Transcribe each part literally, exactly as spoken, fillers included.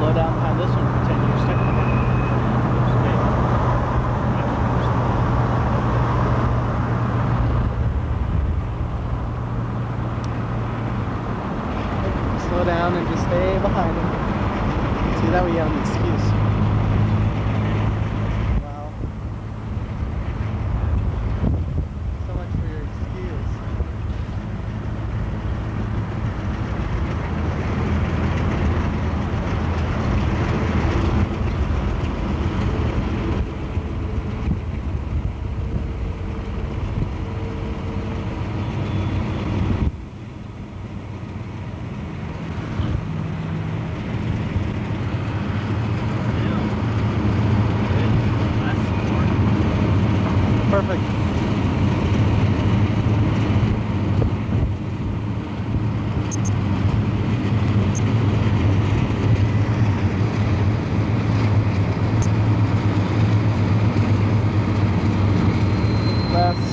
slow down behind this one for ten years. Slow down and just stay behind him. See, that way you have an excuse. Wow. So much for your excuse. Perfect. Less.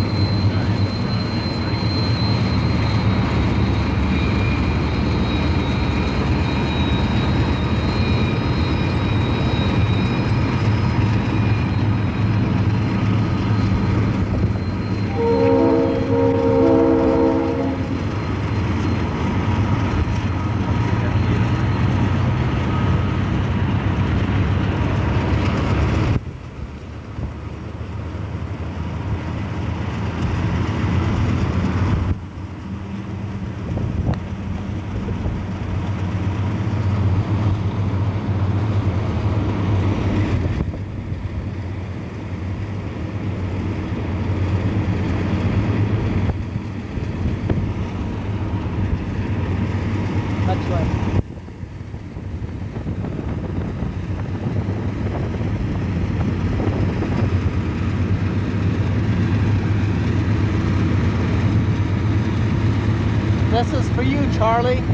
Much less. This is for you, Charlie.